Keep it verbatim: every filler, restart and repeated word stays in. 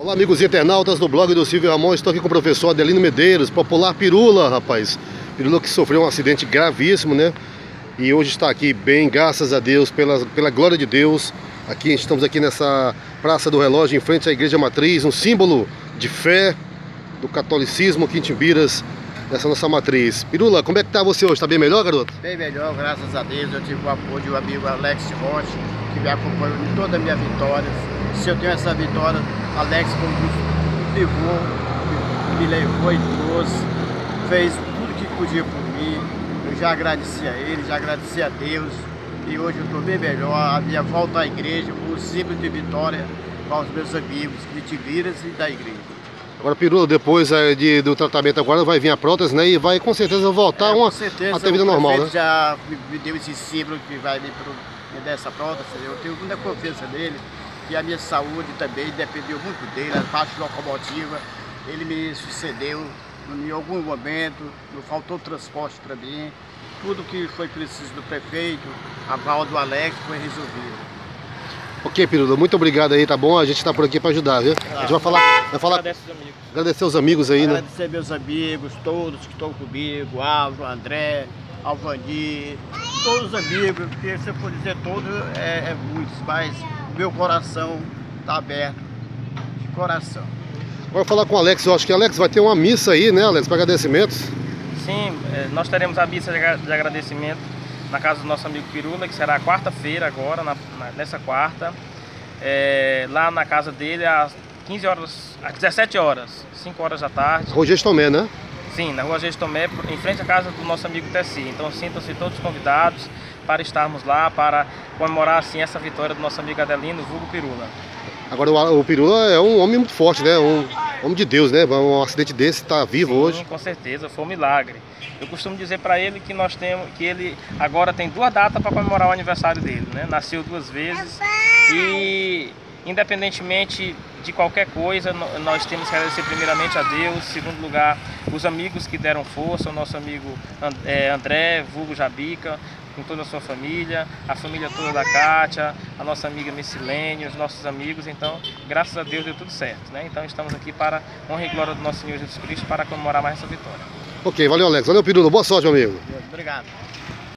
Olá, amigos internautas do blog do Silvio Ramon. Estou aqui com o professor Adelino Medeiros, popular Pirula, rapaz. Pirula que sofreu um acidente gravíssimo, né? E hoje está aqui bem, graças a Deus, pela, pela glória de Deus. Aqui estamos aqui nessa Praça do Relógio, em frente à Igreja Matriz, um símbolo de fé do catolicismo aqui em Timbiras, nessa nossa matriz. Pirula, como é que tá você hoje? Está bem melhor, garoto? Bem melhor, graças a Deus. Eu tive o apoio do amigo Alex Rocha, que me acompanhou em toda a minha vitória. Se eu tenho essa vitória, Alex me levou, me levou e trouxe, fez tudo que podia por mim. Eu já agradeci a ele, já agradeci a Deus. E hoje eu estou bem melhor. A minha volta à igreja, um símbolo de vitória para os meus amigos de Timbiras e da igreja. Agora, Pirula, depois é, de, do tratamento agora vai vir a prótese, né? E vai com certeza voltar é, uma, com certeza, a ter vida normal, né? Já me, me deu esse símbolo que vai me, me dar essa prótese. Eu tenho muita confiança nele. E a minha saúde também dependeu muito dele, a parte locomotiva. Ele me sucedeu em algum momento, não faltou transporte para mim. Tudo que foi preciso do prefeito, a aval do Alex, foi resolvido. Ok, Pirula, muito obrigado aí, tá bom? A gente está por aqui para ajudar, viu? A gente vai falar, vai falar, Agradeço os amigos. agradecer os amigos aí, né? Agradecer meus amigos, todos que estão comigo, Álvaro, André, Alvani, todos os amigos, porque se eu for dizer todos, é, é muitos, mas meu coração está aberto, de coração. Agora falar com o Alex, eu acho que Alex vai ter uma missa aí, né, Alex, para agradecimentos? Sim, nós teremos a missa de agradecimento na casa do nosso amigo Pirula, que será quarta-feira agora, na, nessa quarta, é, lá na casa dele às quinze horas, às dezessete horas, cinco horas da tarde. Rua Gestomé, né? Sim, na Rua Gestomé, em frente à casa do nosso amigo Tessi. Então sintam-se todos convidados para estarmos lá, para comemorar assim essa vitória do nosso amigo Adelino, vulgo Pirula. Agora o, o Pirula é um homem muito forte, né? Um homem de Deus, né? Um acidente desse está vivo. Sim, hoje. Sim, com certeza, foi um milagre. Eu costumo dizer para ele que nós temos, que ele agora tem duas datas para comemorar o aniversário dele, né? Nasceu duas vezes e independentemente de qualquer coisa, nós temos que agradecer primeiramente a Deus, em segundo lugar, os amigos que deram força, o nosso amigo André, vulgo Jabica, com toda a sua família, a família toda da Kátia, a nossa amiga Missilene, os nossos amigos. Então, graças a Deus deu tudo certo, né? Então estamos aqui para honra e glória do nosso Senhor Jesus Cristo, para comemorar mais essa vitória. Ok, valeu, Alex. Valeu, Pirula. Boa sorte, meu amigo. Obrigado.